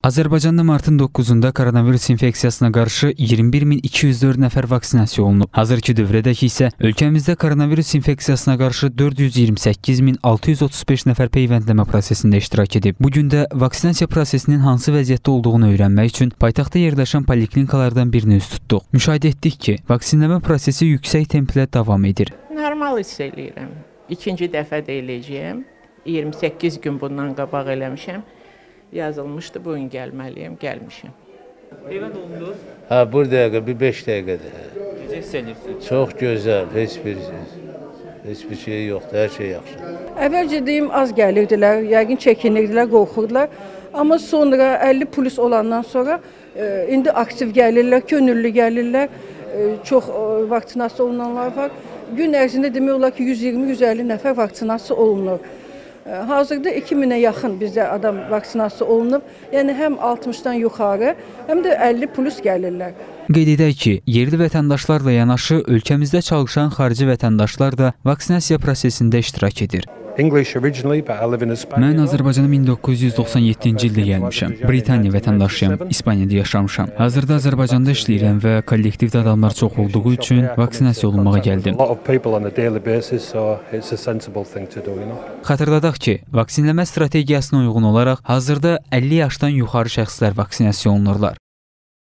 Azərbaycanda martın 9-da koronavirus infeksiyasına qarşı 21.204 nəfər vaksinasiya olunub. Hazırki dövrədəki isə ölkəmizdə koronavirus infeksiyasına qarşı 428.635 nəfər peyvəndləmə prosesində iştirak edib. Bugün də vaksinasiya prosesinin hansı vəziyyətdə olduğunu öyrənmək üçün paytaxtda yerləşən poliklinikalardan birini üst tutduq. Müşahidə etdik ki, vaksinləmə prosesi yüksək templə davam edir. Normal hiss eləyirəm. İkinci dəfə də eləyəcəyəm. 28 gün bundan qabaq eləmişəm. Yazılmışdı, bugün gəlməliyəm, gəlmişim. Peyvənd olundunuz? Bir dəqiqə, bir 5 dəqiqədə. Necə hiss edirsiniz? Çox gözəl, heç bir şey yoxdur, hər şey yaxşı. Əvvəlcə deyim, az gəlirdilər, yəqin çəkinirdilər, qorxurdular. Amma sonra 50 plus olandan sonra indi aktiv gəlirlər, könüllü gəlirlər, çox vaksinasiya olunanlar var. Gün ərzində demək olar ki, 120-150 nəfər vaksinasiya olunur. Hazırda 2000-ə yaxın bizdə adam vaksinasiya olunub. Yəni həm 60-dan yuxarı, həm də 50 plus gəlirlər. Qeyd edək ki, yerli vətəndaşlarla yanaşı ölkəmizdə çalışan xarici vətəndaşlar da vaksinasiya prosesində iştirak edir. Mən Azərbaycana 1997-ci ildə gəlmişəm. Britaniya vətəndaşıyam, İspaniyada yaşamışam. Hazırda Azərbaycanda işləyirəm və kollektivdə adamlar çox olduğu üçün vaksinasiya olunmağa gəldim. Xatırladaq ki, vaksinləmə strategiyasına uyğun olaraq hazırda 50 yaşdan yuxarı şəxslər vaksinasiya olunurlar.